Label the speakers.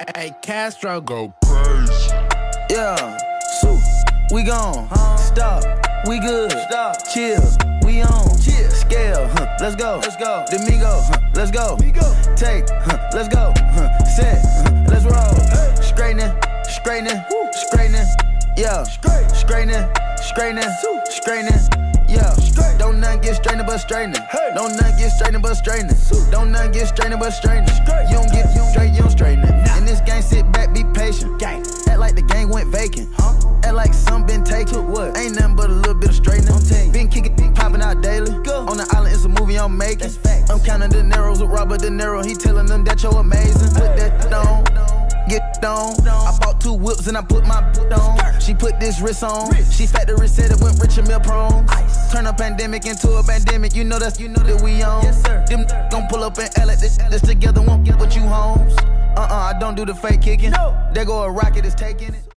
Speaker 1: Hey, Castro go crazy.
Speaker 2: Yeah, so we gone. Stop, we good. Stop, chill, we on. Chill, scale, let's go. Let's go. Domingo, let's go. Take, let's go. Set, let's roll. Straightening, straightening, straightening. Yeah, straightening, straightening, straightening. Yeah, don't nothing get straightening but straightening. Don't nothing get straightening but straightening. Don't nothing get straightening but straightening. You don't get straight, you don't straighten it. In this game, sit back, be patient. Act like the game went vacant. Act like some been taken. What? Ain't nothing but a little bit of straightening. Been kicking, been popping out daily. On the island, it's a movie I'm making. I'm counting the Neros with Robert De Niro. He telling them that you're amazing. Put that on. Get on. I bought 2 whips and I put my boot on. She put this wrist on. She factory said it went rich and meal prone. Turn a pandemic into a pandemic. You know that we on. Yes, sir. Them gon' pull up and L at this together won't get what you homes. I don't do the fake kicking. There go a rocket, it's taking it.